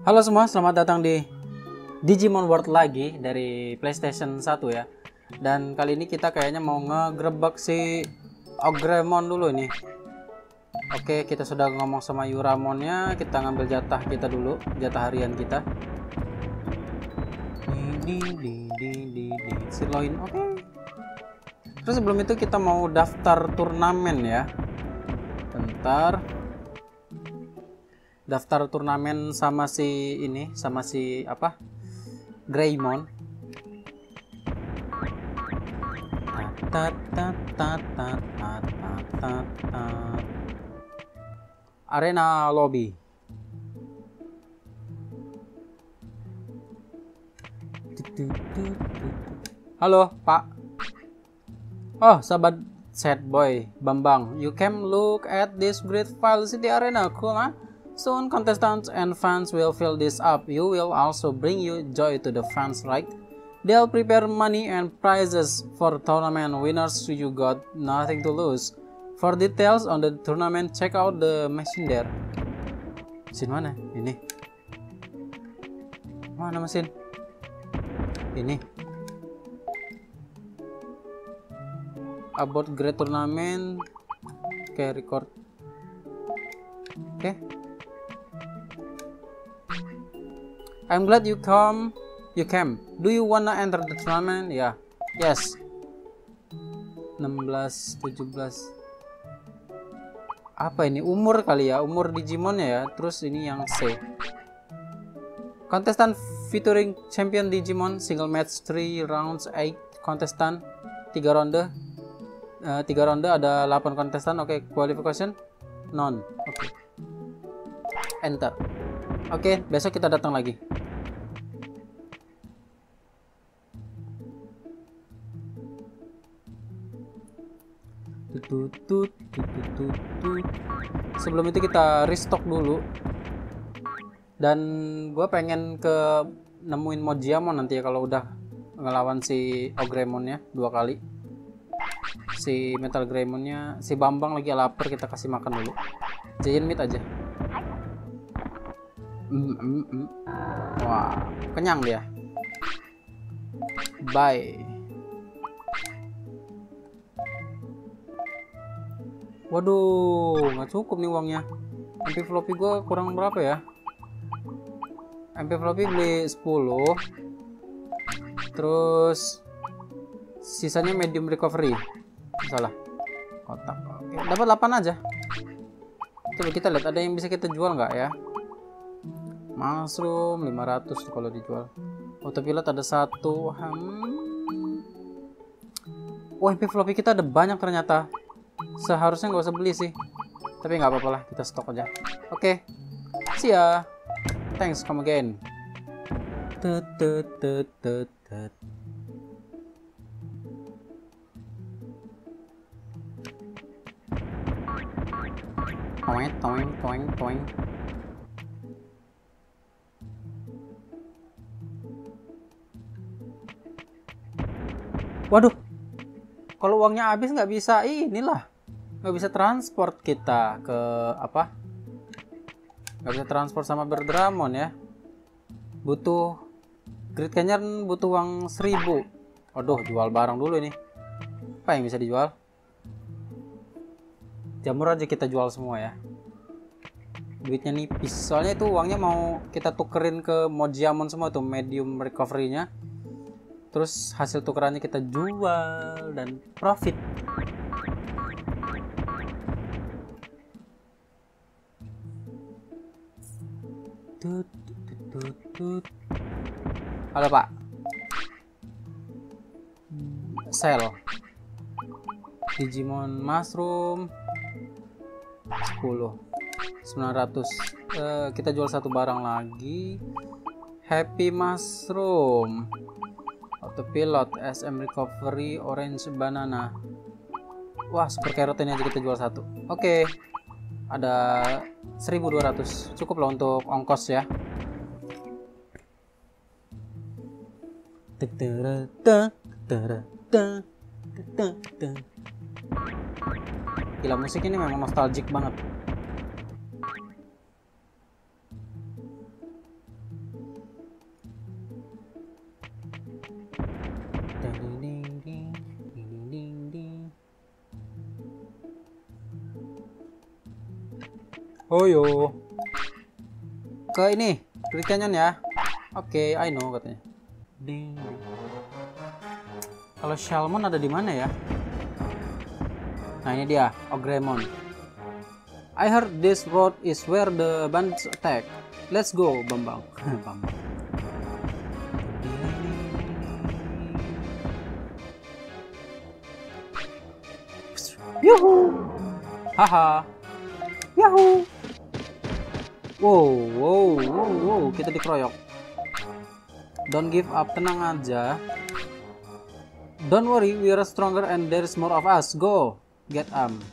Halo semua, selamat datang di Digimon World lagi dari PlayStation 1 ya. Dan kali ini kita kayaknya mau ngegrebek si Ogremon dulu nih. Oke, kita sudah ngomong sama Yuramonnya, kita ngambil jatah kita dulu, jatah harian kita. Siloin, oke. Terus sebelum itu kita mau daftar turnamen ya. Bentar. Daftar turnamen sama si ini, sama si apa? Greymon. Arena lobby. Halo, Pak. Oh, sahabat sad boy, Bambang. You can look at this great files in the arena, cool, huh? Soon, contestants and fans will fill this up. You will also bring you joy to the fans, right? They'll prepare money and prizes for tournament winners, so you got nothing to lose. For details on the tournament, check out the machine there. Mesin mana? Ini. Mana mesin? Ini. About great tournament. Oke, record. Oke. I'm glad you came. Do you wanna enter the tournament? Ya. Yeah. Yes. 16, 17. Apa ini? Umur kali ya? Umur Digimonnya ya. Terus ini yang C. Contestant featuring champion Digimon, single match 3 rounds 8 contestant, 3 ronde. 3 ronde ada 8 kontestan. Oke, qualification none. Oke. Enter. Oke, besok kita datang lagi. Sebelum itu kita restock dulu. Dan gue pengen nemuin Mojiamon nanti ya kalau udah ngelawan si Ogremonnya 2 kali. Si Metal Greymonnya, si Bambang lagi lapar, kita kasih makan dulu. Giant meat aja. Wah, kenyang dia. Bye. Waduh, nggak cukup nih uangnya. MP floppy gue kurang berapa ya? MP floppy beli 10. Terus sisanya medium recovery. Salah. Kotak. Oke, dapat 8 aja. Coba kita lihat ada yang bisa kita jual nggak ya? Mushroom 500 kalau dijual. Autopilot ada 1. Oh, MP floppy kita ada banyak ternyata. Seharusnya nggak usah beli sih, tapi nggak apa-apa lah, kita stok aja. Oke, see ya. Thanks, come again. Toing. Waduh, kalau uangnya habis nggak bisa inilah. Nggak bisa transport kita ke apa, nggak bisa transport sama Berdramon ya. Butuh Great Canyon, butuh uang 1000. Aduh, jual barang dulu ini. Apa yang bisa dijual? Jamur aja kita jual semua ya, duitnya nipis soalnya itu uangnya mau kita tukerin ke Mojiamon semua tuh, medium recovery nya. Terus hasil tukerannya kita jual dan profit. Halo Pak. Sell Digimon Mushroom 10 900. Kita jual satu barang lagi. Happy Mushroom, Autopilot, SM Recovery, Orange Banana. Wah, Super Carrot ini aja kita jual satu. Oke. Ada 1200. Cukup lah untuk ongkos ya. Gila, musik ini memang nostalgic banget. Oh yo. Ke ini, Great Canyon ya. Oke, I know katanya. Ding. Kalau Shalmon ada di mana ya? Nah, ini dia, Ogremon. I heard this road is where the bandits attack. Let's go, Bambang. Bambang. Yuhu. Haha. Yahoo. Wow, kita dikeroyok. Don't give up, tenang aja. Don't worry, we are stronger and there is more of us. Go, get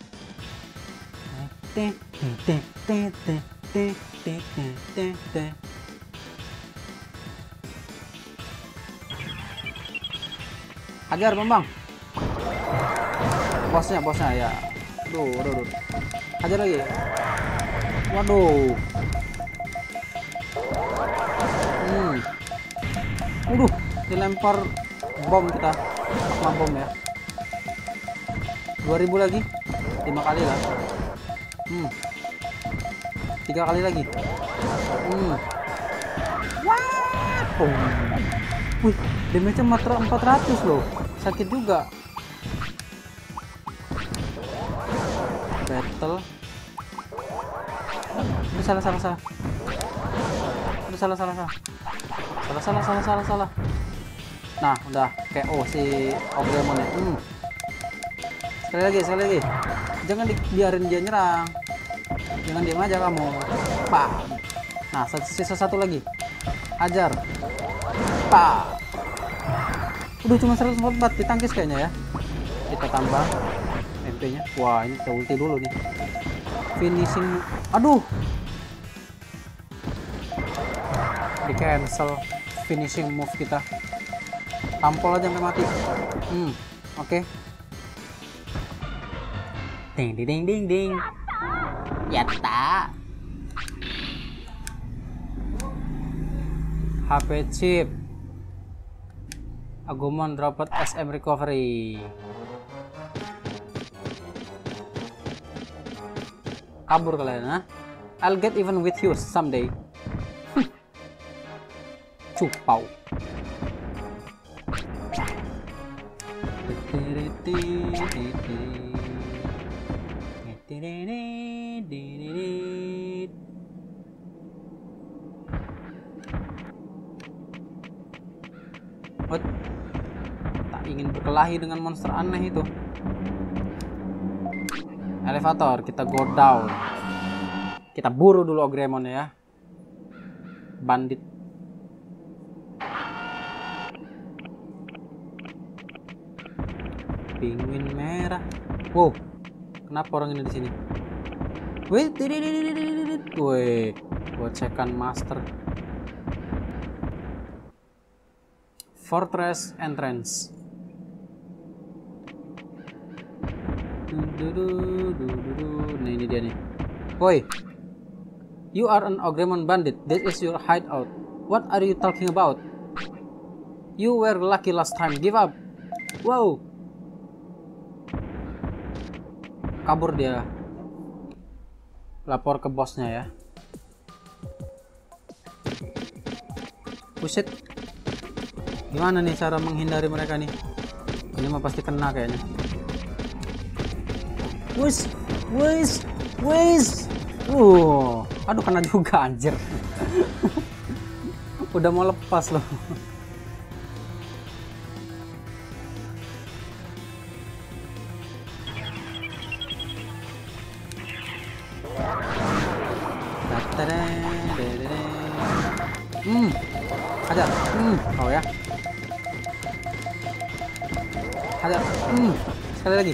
Hajar Bambang. Bosnya ya. Duh. Hajar lagi. Waduh. Dilempar bom kita. Sama bom ya. 2000 lagi. 5 kali lah. 3 kali lagi. Wih, damage-nya 400 loh. Sakit juga. Battle. Salah. Nah, udah kayak si Ogremon ya. Sekali lagi. Jangan dibiarin dia nyerang. Jangan diam aja kamu. Pak. Nah, sisa satu lagi. Hajar. Pak. Udah cuma 144 ditangkis kayaknya ya. Kita tambah MP-nya. Wah, ini kita ulti dulu nih. Finishing. Aduh. Di cancel finishing move kita. Tampol aja sampai mati. Oke. Ding. Yatta. HP chip. Agumon dapat SM recovery. Kabur kalian, ha? I'll get even with you someday. Cupau. What? Tak ingin berkelahi dengan monster aneh itu. Elevator, kita go down. Kita buru dulu Ogremon ya. Bandit. Penguin merah. Wow. Kenapa orang ini di sini? Wih, gocekan master. Fortress entrance. Nah, ini dia nih. Woi. You are an Ogremon bandit. This is your hideout. What are you talking about? You were lucky last time. Give up. Wow. Kabur dia. Lapor ke bosnya ya. Buset. Gimana nih cara menghindari mereka nih? Ini mah pasti kena kayaknya. Wis. Aduh, kena juga anjir. Udah mau lepas loh. Hajar. Oh ya. Hajar. Sekali lagi.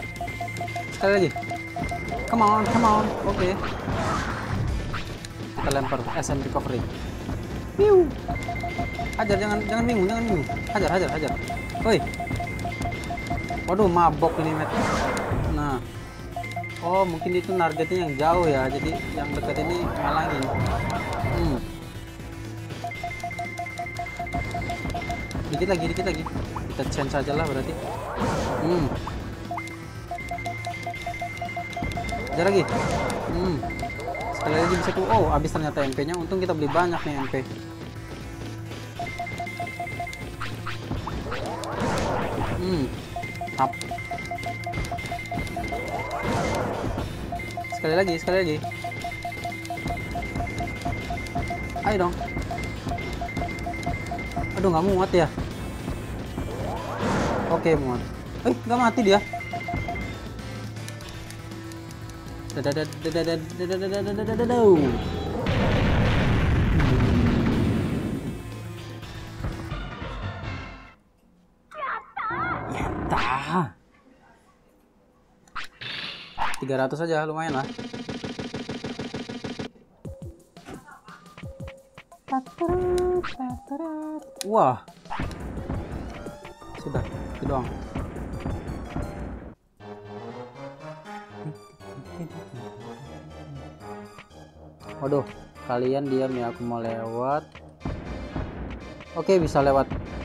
Come on. Oke. Kita lempar SM recovery. Hajar, jangan bingung. Hajar. Woi. Waduh, mabok ini, Met. Nah. Oh, mungkin itu targetnya yang jauh ya. Jadi yang dekat ini ngalangin. Dikit lagi. Kita change aja lah berarti. Hajar lagi. Sekali lagi bisa tuh. Oh, habis ternyata MP-nya. Untung kita beli banyak nih MP. Tap. Sekali lagi. Ayo dong. Aduh, nggak muat ya. Oke, muat. Nggak mati dia. Yata. 300 aja, lumayan lah. Wah. Sudah, itu doang. Waduh, kalian diam ya, aku mau lewat. Oke, bisa lewat.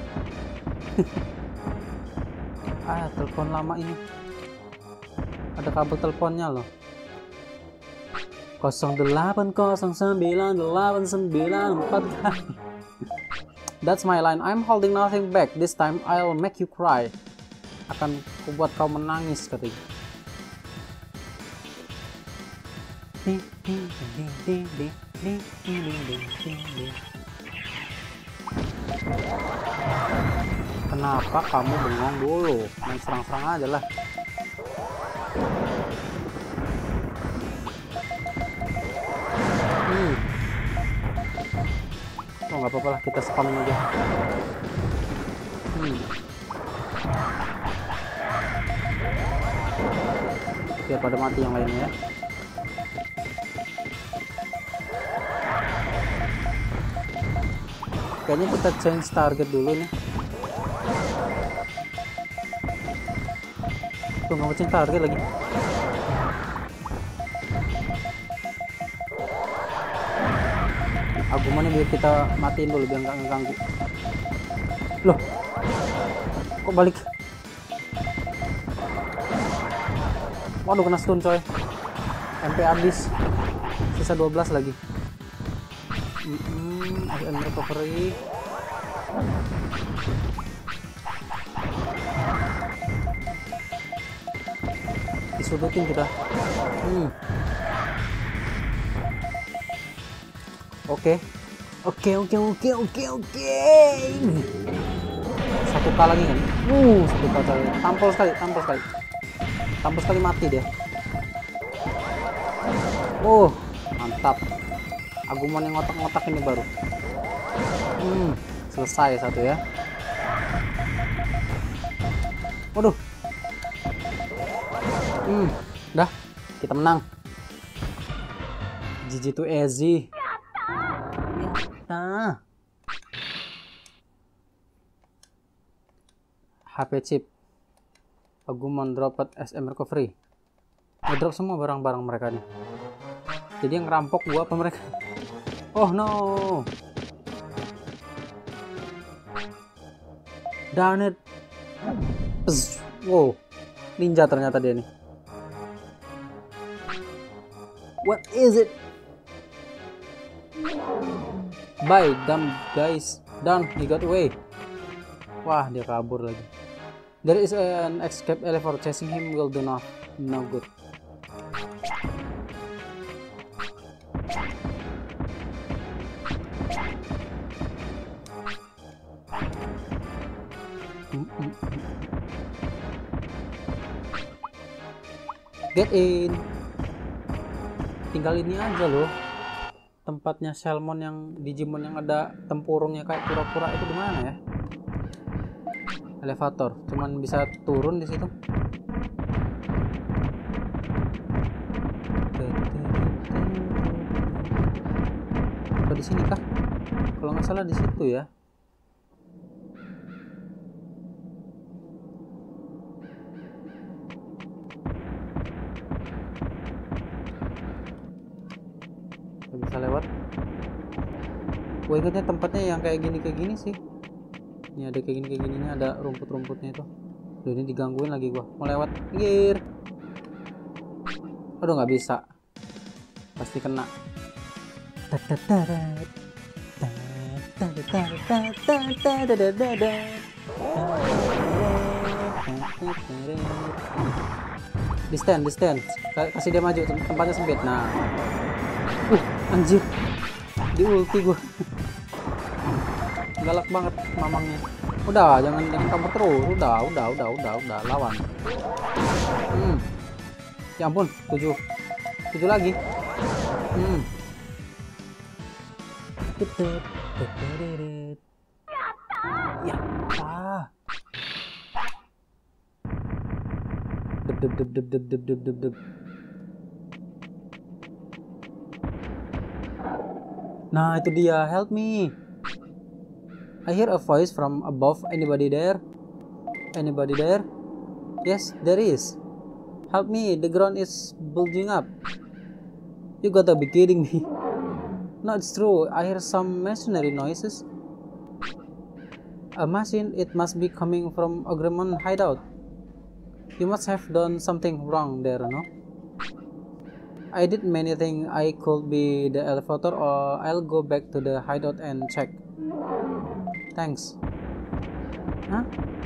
Telepon lama ini. Ada kabel teleponnya loh. 08098994. That's my line. I'm holding nothing back. This time I'll make you cry. Akan kubuat kau menangis katanya. Kenapa kamu bengong dulu? Main serang-serang aja lah. Oh, nggak apa-apa lah, kita spam aja. Biar pada mati yang lainnya ya. Kayaknya kita change target dulu nih. Tuh, nggak mau change target lagi. Argumennya biar kita matiin dulu biar nggak ngeganggu. Loh, kok balik? Waduh, kena stun coy. MP habis, sisa 12 lagi. ASM recovery. Disudutin kita. Oke. 1K lagi kan? 1K kali. Tampol sekali mati dia. Mantap. Agumon yang ngotak-ngotak ini baru. Selesai satu ya. Waduh. Dah, kita menang. GG to easy. HP chip. Agumon dropped SM recovery. Ngedrop semua barang-barang mereka nih. Jadi yang ngerampok gua apa mereka? Oh no. Darn it. Wow. Ninja ternyata dia nih. What is it? Bye, dumb guys. Done, he got away. Wah, dia kabur lagi. There is an escape elevator. Chasing him will do no good. Get in. Tinggal ini aja loh. Tempatnya Salmon yang Digimon yang ada tempurungnya kayak kura-kura itu di mana ya? Elevator, cuman bisa turun di situ. Apa di sini kah? Kalau nggak salah di situ ya. Bisa lewat. Gue ingetnya tempatnya yang kayak gini sih. Ini ada kayak gini nih, ada rumput-rumputnya itu. Duh, ini digangguin lagi gua. Mau lewat, pinggir. Aduh, nggak bisa. Pasti kena. Distance. Kasih dia maju, tempatnya sempit. Nah. Anjir. Di ulti gua. Galak banget mamangnya. Udah, jangan kabur terus. Udah, lawan. Ya ampun, 7 lagi. Ya. Dep. Nah, itu dia. Help me. I hear a voice from above. Anybody there? Yes, there is. Help me. The ground is bulging up. You gotta be kidding me. No, it's true. I hear some masonry noises. A machine. It must be coming from Agremon hideout. You must have done something wrong there, no? I did many things. I could be the elevator, or I'll go back to the hideout and check. Thanks. Hah?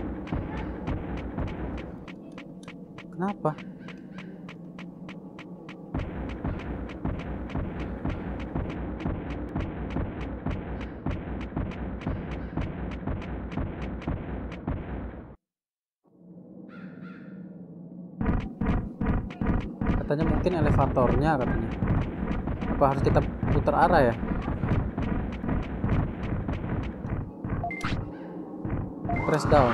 Kenapa? Katanya mungkin elevatornya katanya. Apa harus kita putar arah ya? Press down.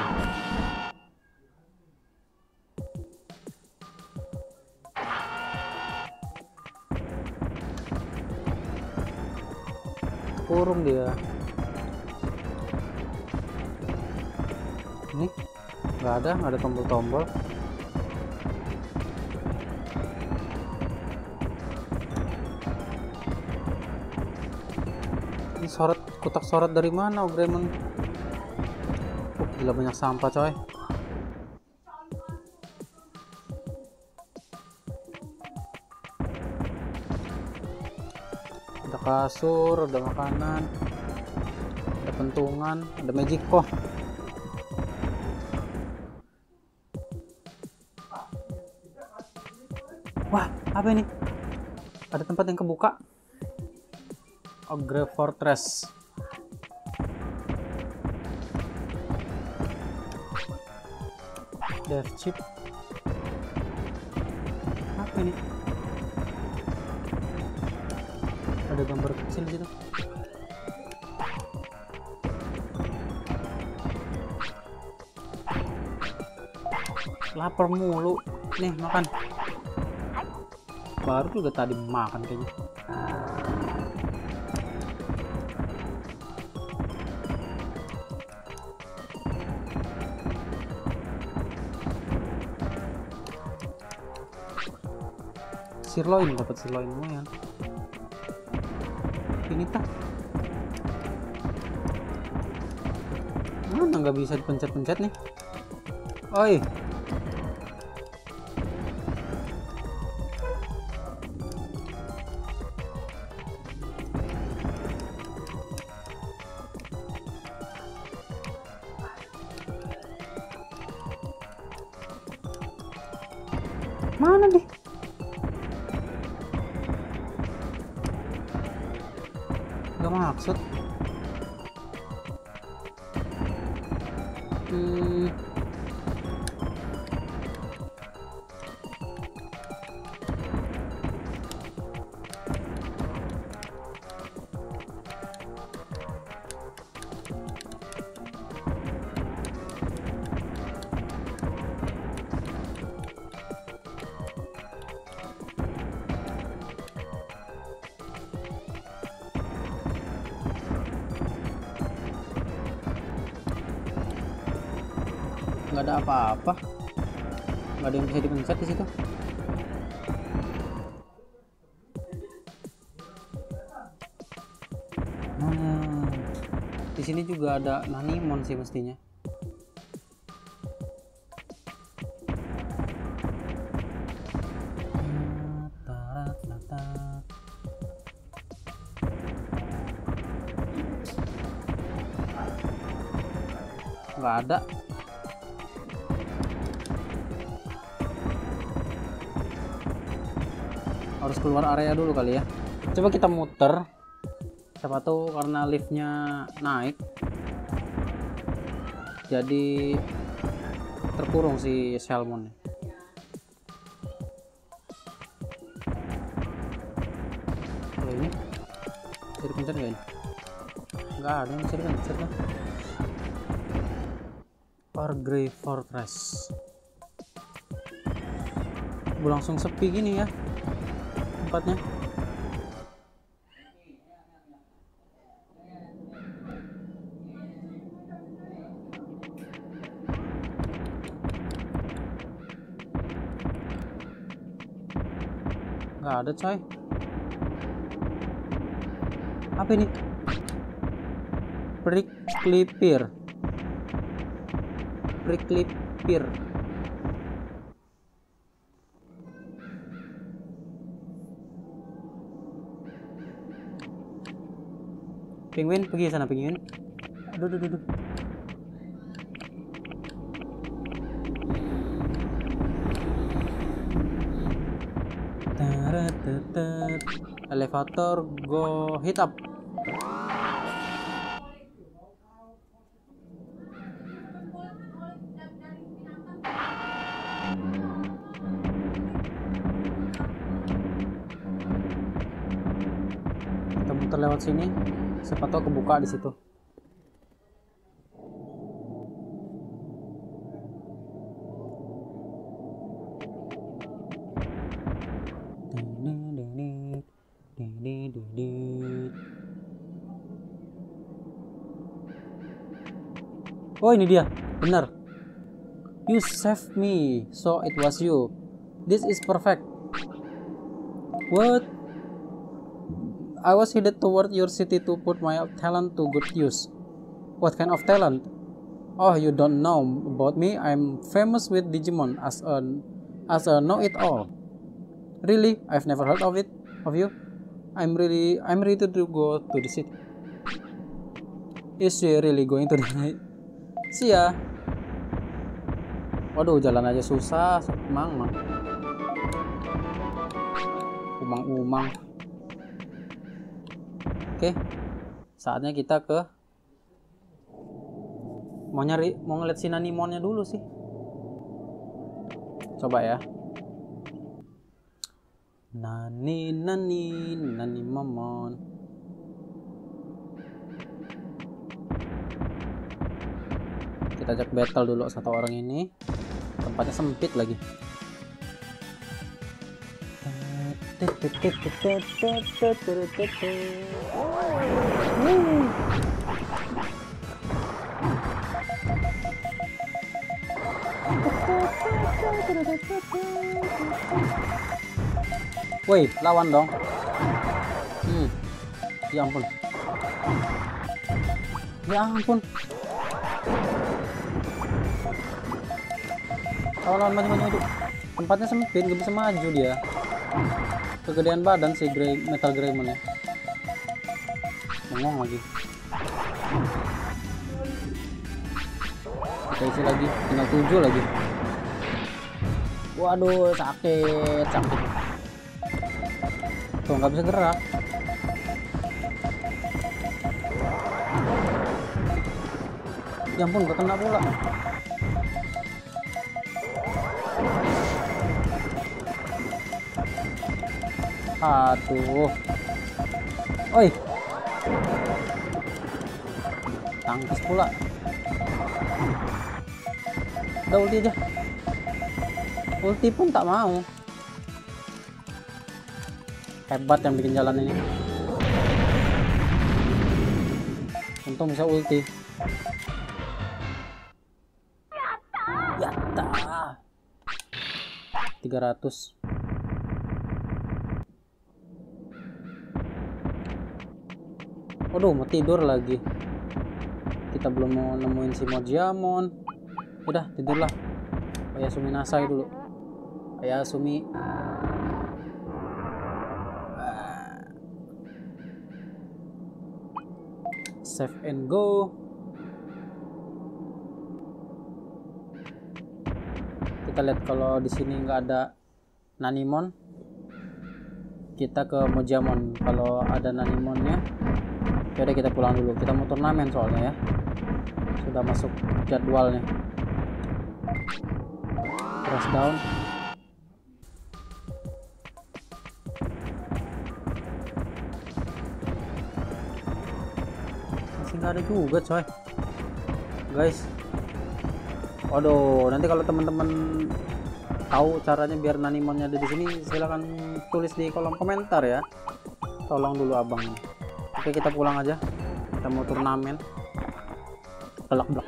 Kurung dia. Ini nggak ada tombol-tombol. Ini kotak sorot dari mana, Agremon? Gila banyak sampah, coy. Ada kasur, ada makanan, ada pentungan, ada magic kok. Wah, apa ini? Ada tempat yang kebuka. Ogre Fortress. Dev chip. Apa ini? Ada gambar kecil gitu. Lapar mulu. Nih, makan. Baru juga tadi makan kayaknya. Sirloin, dapat sirloin lumayan. Ini tak mana nggak bisa dipencet-pencet nih. Oi, mana deh? Gak maksud. Nggak ada apa-apa, nggak ada yang bisa dipencet di situ. Di sini juga ada Nanimon sih mestinya. nggak ada. Harus keluar area dulu kali ya. Coba kita muter. Siapa tahu karena liftnya naik, jadi terkurung si salmon. Kalau ini bisa dipencet nggak ini? Nggak ada yang bisa dipencet kan? Grey Fortress. Langsung sepi gini ya tempatnya. Nggak ada coy. Apa ini? Prickly Pear. Prickly Pear. Penguin, pergi sana penguin. Aduh, aduh, aduh. Elevator go hit up. Kita muter lewat sini, siapa tahu kebuka di situ. Oh, ini dia, benar. You saved me, so it was you. This is perfect. What? I was headed toward your city to put my talent to good use. What kind of talent? Oh, you don't know about me. I'm famous with Digimon as a know-it-all. Really? I've never heard of you. I'm ready to go to the city. Is she really going to the See ya. Waduh, jalan aja susah, umang. Oke, saatnya kita ke mau ngeliat si Nanimonnya dulu sih. Coba ya. Nanimon. Kita ajak battle dulu satu orang ini. Tempatnya sempit lagi. Woi, lawan dong. Ya ampun. Lawan maju. Tempatnya sempit, gak bisa maju dia. Kegedean badan si Metal Greymon ya. Bengong lagi. Kita isi lagi, tinggal 7 lagi. Waduh, sakit. Tuh, nggak bisa gerak. Ya ampun, gak kena pula. Aduh. Oi. Tangkis pula. Udah ulti aja. Ulti pun tak mau. Hebat yang bikin jalan ini. Untung bisa ulti. Yatta. 300. Waduh, mau tidur lagi. Kita belum mau nemuin si Mojiamon. Udah, tidurlah. Oyasumi Nasai dulu. Oyasumi. Save and go. Kita lihat kalau di sini nggak ada Nanimon, kita ke Mojamon. Kalau ada Nanimonnya, yaudah kita pulang dulu. Kita mau turnamen soalnya ya, sudah masuk jadwalnya. Press down. Masih nggak ada juga coy, guys. Waduh, nanti kalau teman-teman tahu caranya biar Nanimonnya ada di sini, silahkan tulis di kolom komentar ya. Tolong dulu abang. Oke, kita pulang aja. Kita mau turnamen. Belak-belak.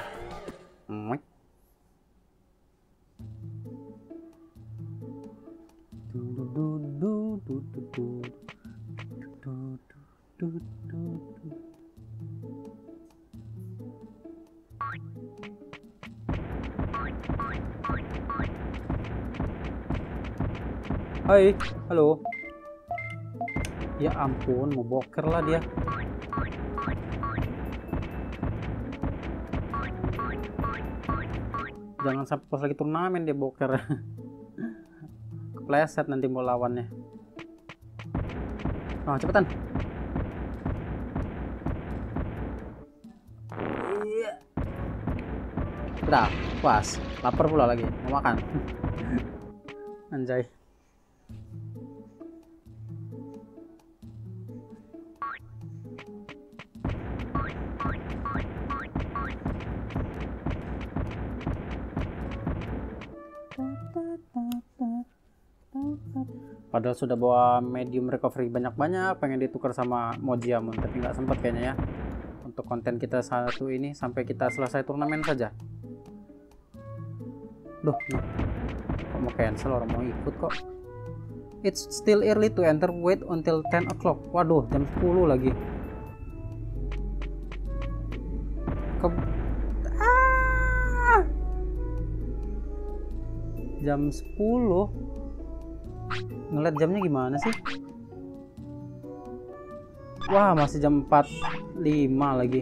Hai, halo. Ya ampun, mau boker lah dia. Jangan sampai pas lagi turnamen dia boker. Kepleset nanti mau lawannya. Oh, cepetan. Udah, puas. Lapar pula lagi, mau makan. Anjay. Padahal sudah bawa medium recovery banyak-banyak, pengen ditukar sama Mojamon, tapi nggak sempat kayaknya ya. Untuk konten kita satu ini sampai kita selesai turnamen saja. Loh, kok mau cancel, orang mau ikut kok. It's still early to enter, wait until 10 o'clock. Waduh, jam 10 lagi. Jam 10. Ngeliat jamnya gimana sih? Wah, masih jam 4.05 lagi.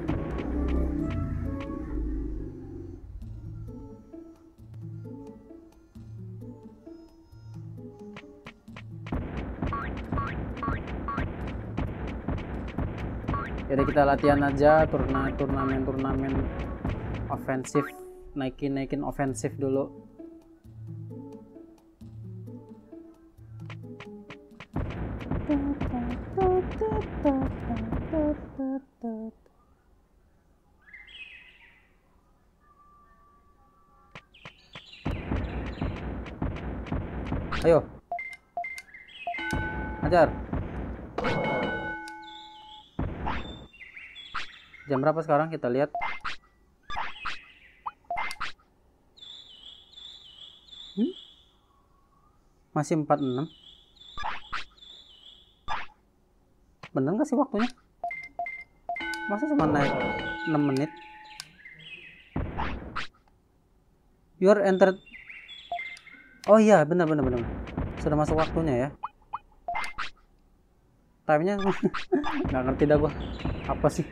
Jadi kita latihan aja turnamen ofensif, naikin ofensif dulu. Ayo, ajar. Jam berapa sekarang? Kita lihat. Masih 46. Bener gak sih waktunya? Masa cuma naik 6 menit? You are entered. Oh iya, bener. Sudah masuk waktunya ya. Time-nya nggak ngerti dah gua. Apa sih?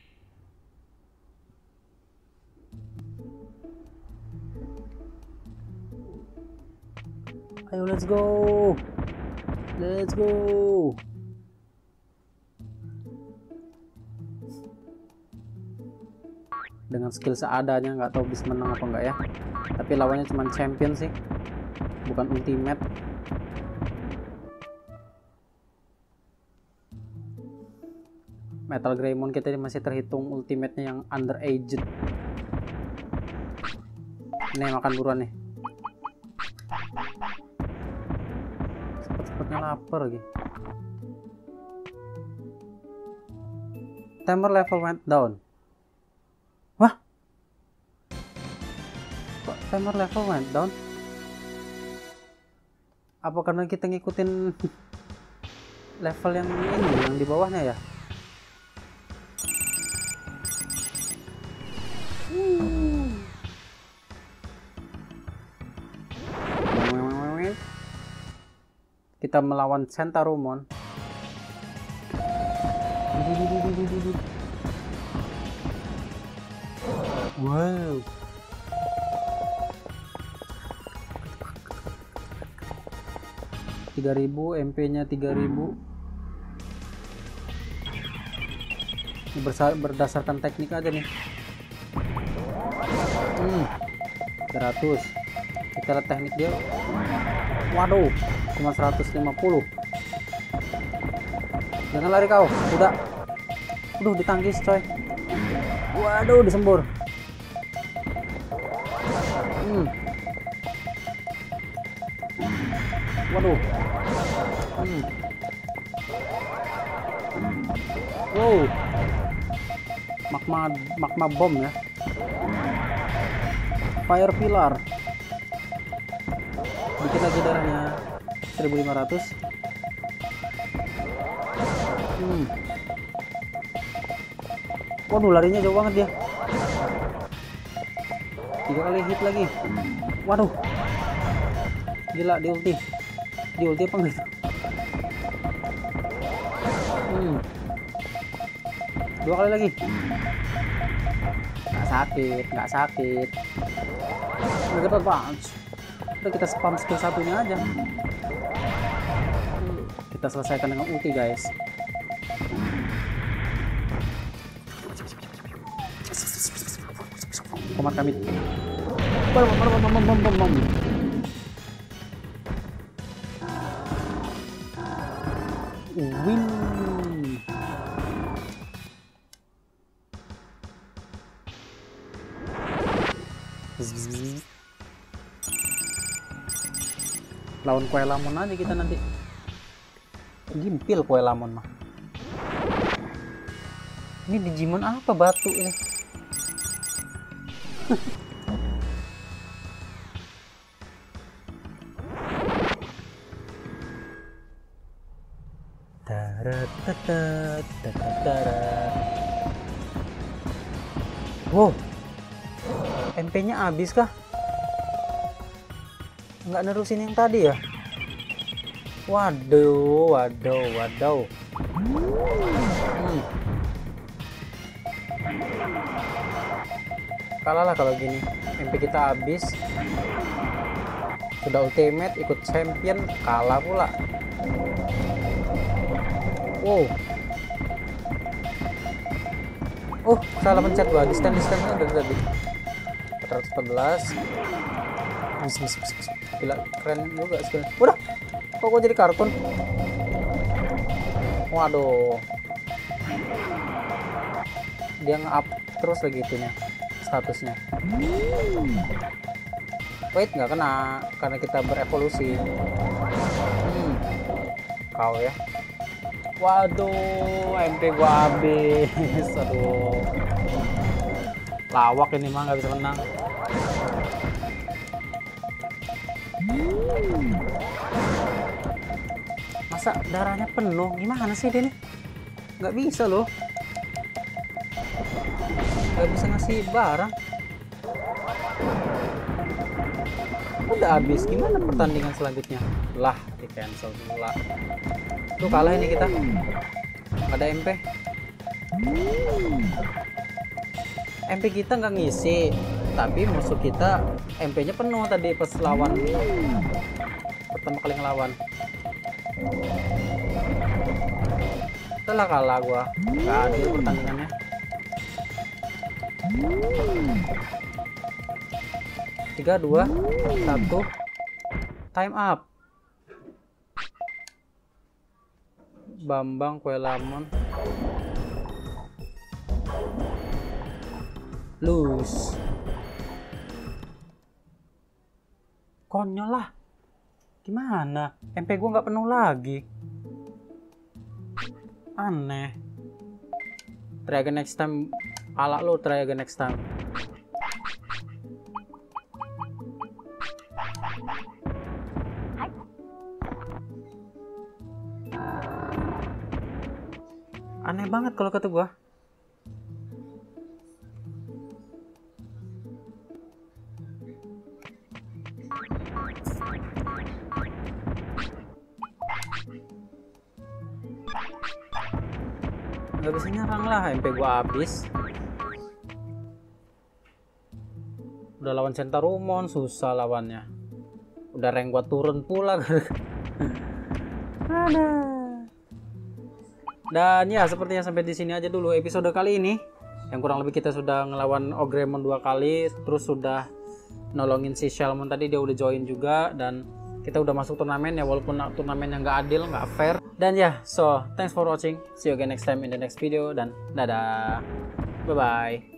Ayo, let's go. Dengan skill seadanya, nggak tahu bisa menang apa enggak ya. Tapi lawannya cuma champion sih, bukan ultimate. Metal Greymon kita masih terhitung ultimate-nya yang underaged. Nih, makan buruan nih. Cepet-cepetnya lapar lagi. Timer level went down. Wah, kok timer level went down? Apa karena kita ngikutin level yang ini, yang di bawahnya ya? Kita melawan Centarumon. Wow. 3000, MP-nya 3000. Ini berdasarkan teknik aja nih. 300. Kita lihat teknik dia. Waduh, cuma 150. Jangan lari kau, udah. Ditangkis coy. Waduh, disembur. Waduh. Wow. Magma bomb ya. Fire pillar. Dikit lagi darahnya. 1500. Waduh, larinya jauh banget dia. 3 kali hit lagi. Waduh. Gila, di ulti apa enggak? 2 kali lagi. Nggak sakit. Dapat punch. Udah, kita spam skill satunya aja. Kita selesaikan dengan ulti, guys. Komat kami. Win. Lawan kue lamon aja kita nanti. Gimpil kue lamon mah. Ini Digimon apa batu ini? Wow, MP-nya habis kah? Nggak nerusin yang tadi ya? Waduh. Kalah lah kalau gini. MP kita habis. Sudah ultimate, ikut champion, kalah pula. Wow. Salah pencet gua. Distance-nya udah tadi. 414. Gila, keren juga skillnya. Udah. Kok gua jadi kartun? Waduh. Dia nge-up terus lagi itunya, statusnya. Wait, nggak kena karena kita berevolusi. Kau ya. Waduh, MP gua habis. Aduh. Lawak ini mah, nggak bisa menang. Masa darahnya penuh? Gimana sih dia nih? Nggak bisa loh. Nggak bisa ngasih barang. Udah habis, gimana pertandingan selanjutnya? Lah, di cancel pula. Tuh kalah ini kita. Nggak ada MP. MP kita nggak ngisi, tapi musuh kita MP-nya penuh tadi pas lawan. Pertama kali ngelawan. Setelah kalah gua. Nggak adil pertandingannya. Tiga, 2, 1, time up. Bambang kue lamon lose. Konyol lah. Gimana? MP gua nggak penuh lagi. Aneh. Try again next time. Ala lo, try again next time. Aneh banget kalau kata gua. Nggak bisa nyerang lah, MP gua habis. Udah lawan Centarumon, susah lawannya. Udah rank gua turun pula. Dan ya, sepertinya sampai di sini aja dulu episode kali ini. Yang kurang lebih kita sudah ngelawan Ogremon 2 kali, terus sudah nolongin si Shelmon tadi, dia udah join juga, dan kita udah masuk turnamen ya, walaupun turnamennya nggak adil, nggak fair. Dan ya, so thanks for watching. See you again next time in the next video, dan dadah. Bye bye.